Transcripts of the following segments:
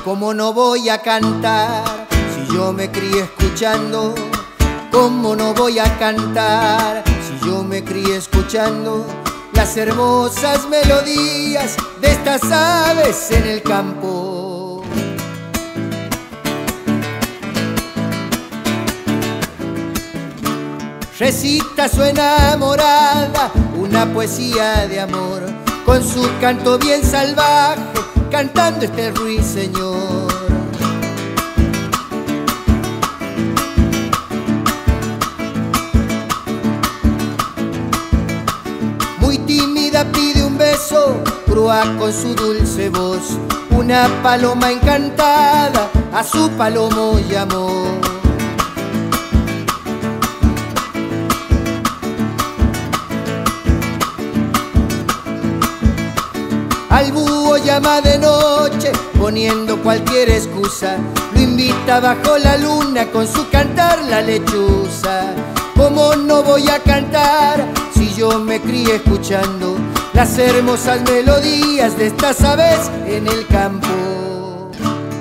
¿Cómo no voy a cantar si yo me crié escuchando? ¿Cómo no voy a cantar si yo me crié escuchando las hermosas melodías de estas aves en el campo? Recita su enamorada una poesía de amor, con su canto bien salvaje, cantando este ruiseñor. Muy tímida pide un beso, crua con su dulce voz, una paloma encantada a su palomo llamó. Al búho llama de noche, poniendo cualquier excusa, lo invita bajo la luna con su cantar la lechuza. ¿Cómo no voy a cantar si yo me crié escuchando las hermosas melodías de estas aves en el campo?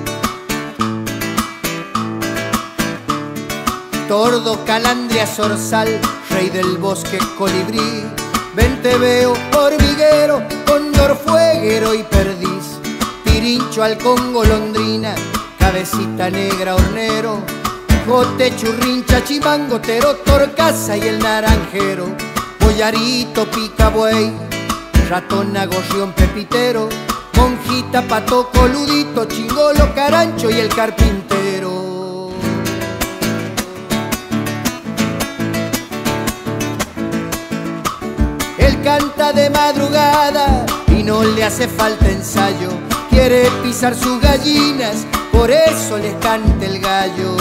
Tordo, calandria, zorzal, rey del bosque, colibrí, vente veo, hormiguero, cóndor, fueguero y perdiz, pirincho, halcón, golondrina, cabecita negra, hornero, jote, churrincha, chimangotero, torcaza y el naranjero, pollarito, picabuey, ratona, gorrión, pepitero, monjita, pato, coludito, chingolo, carancho y el carpintero. Él canta de madrugada y no le hace falta ensayo, quiere pisar sus gallinas, por eso les canta el gallo.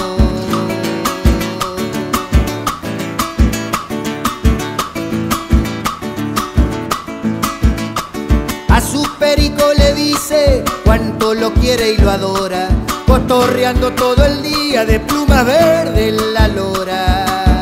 A su perico le dice cuánto lo quiere y lo adora, cotorreando todo el día de pluma verde en la lora.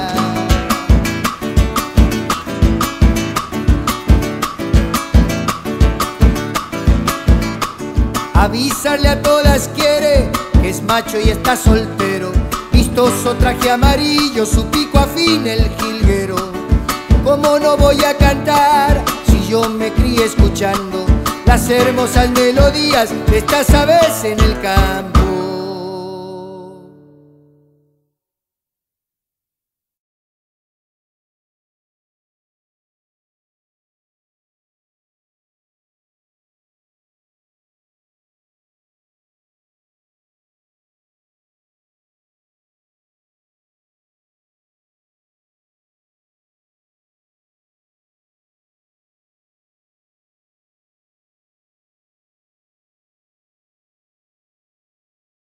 Avisarle a todas quiere que es macho y está soltero, vistoso traje amarillo, su pico afín el jilguero. ¿Cómo no voy a cantar si yo me crié escuchando las hermosas melodías de estas aves en el campo?